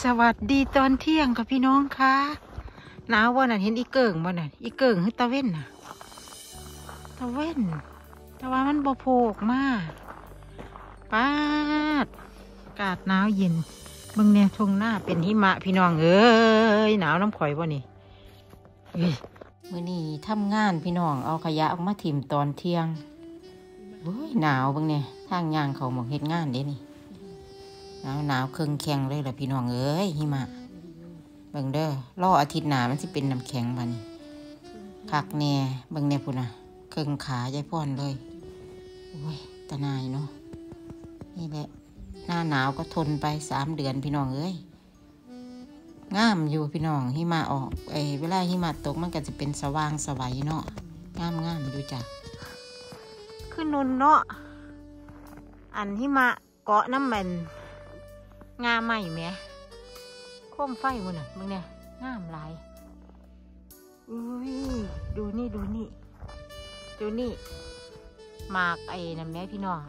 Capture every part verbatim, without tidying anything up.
วัสดีตอนเที่ยงค่ะพี่น้องคะหนาววันนั้นเห็นอีเกิงวันนั้นอีเกิงคือตะเว้นน่ะตะเว้นแต่ว่ามันบ่โผล่ออกมาป้าดอากาศหนาวเย็นเบิ่งเนี่ยทงหน้าเป็นหิมะพี่น้องเอ้ยหนาวน้ำข่อยบ่นี่มื้อนี้ทำงานพี่น้องเอาขยะออกมาถิ่มตอนเที่ยงเฮ้ยหนาวเบิ่งเนี่ยทางย่างเขาหมองเฮ็ดงานเด้นี่หนาวหนาวเครื่องแข็งเลยล่ะพี่น้องเอ้ยหิมะเบิ่งเด้อรออาทิตย์หน้ามันสิเป็นน้ำแข็งบัดนี้คักแน่เบิ่งแน่พุ่นน่ะเครื่องขายายพรเลยโอ้ยตาหนายเนาะนี่แหละหน้าหนาวก็ทนไปสามเดือนพี่น้องเอ้ยงามอยู่พี่น้องหิมะออกไอ้เวลาหิมะตกมันก็จะเป็นสว่างสวัยเนาะงามงามอยู่จ้ะขึ้นนนเนาะอันหิมะเกาะน้ำมันงามใหม่ไหมโคมไฟมันน่ะมึงเนี่ยงามหลายอุ้ยดูนี่ดูนี่ดูนี่หมากไอ้นั่นแม่พี่น้อง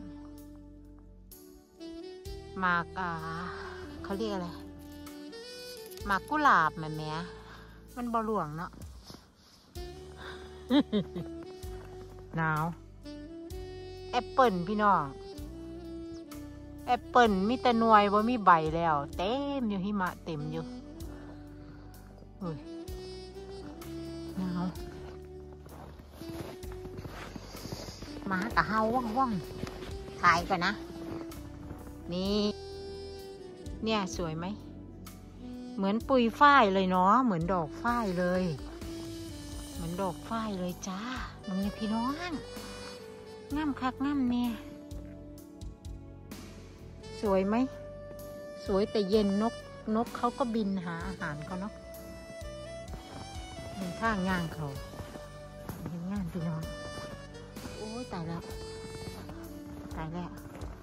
หมากอ่าเขาเรียกอะไรหมากกุหลาบแม่แม่มันบอหลวงเนาะ หนาวแอปเปิลพี่น้องแอปเปิลมีแต่หน่วยบ่มีใบแล้วเต็มอยู่หิมะเต็มอยู่เฮ้ยหนาวหมากะเฮาว่องว่องถ่ายก่อนนะนี่เนี่ยสวยไหมเหมือนปุยฝ้ายเลยเนาะเหมือนดอกฝ้ายเลยเหมือนดอกฝ้ายเลยจ้ามึงเนี่ยพี่น้องงามคักงามเนี่ยสวยไหมสวยแต่เย็นนกนกเขาก็บินหาอาหารเขาเนาะเป็นทางย่างเขาเห็นงานพี่น้องโอ้ยตายแล้วตายแล้ว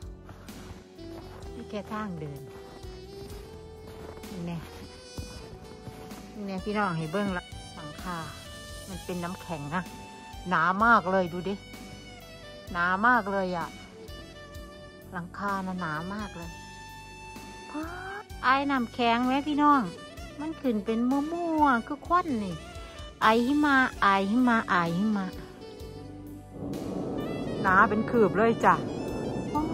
นี่แค่ทางเดินนี่แน่นี่แน่พี่น้องให้เบิ้งละหลังคามันเป็นน้ำแข็งนะหนามากเลยดูดิหนามากเลยอ่ะหลังคาน่ะหนามากเลยพอไอ้น้ำแข็งไหมพี่น้องมันขึ้นเป็นมั่วๆคือควันนี่ไอหิมะไอหิมะไอหิมะหนาเป็นคืบเลยจ้ะโอ้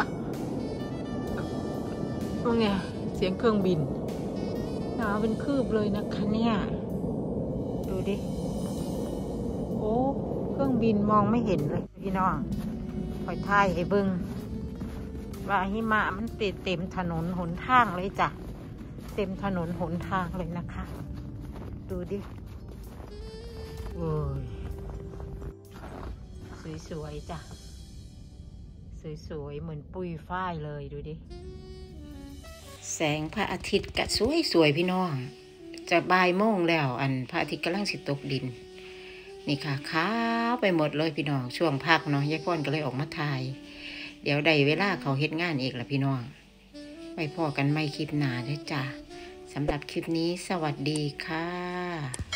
ตรงไงเสียงเครื่องบินหนาเป็นคืบเลยนะคะเนี่ยดูดิโอ้เครื่องบินมองไม่เห็นเลยพี่น้องคอยถ่ายให้เบิ้งว่าหิมะมันติดเต็มถนนหนทางเลยจ้ะเต็มถนนหนทางเลยนะคะดูดิโอ้ยสวยๆจ้ะสวยๆเหมือนปุยฝ้ายเลยดูดิแสงพระอาทิตย์กะสวยๆพี่น้องจะบ่ายโมงแล้วอันพระอาทิตย์กำลังสิตกดินนี่ค่ะขาวไปหมดเลยพี่น้องช่วงพักเนาะยายพรก็เลยออกมาถ่ายเดี๋ยวได้เวลาเขาเฮ็ดงานอีกละพี่น้องไปพอกันไม่คลิปหนาด้วยจ้ะสำหรับคลิปนี้สวัสดีค่ะ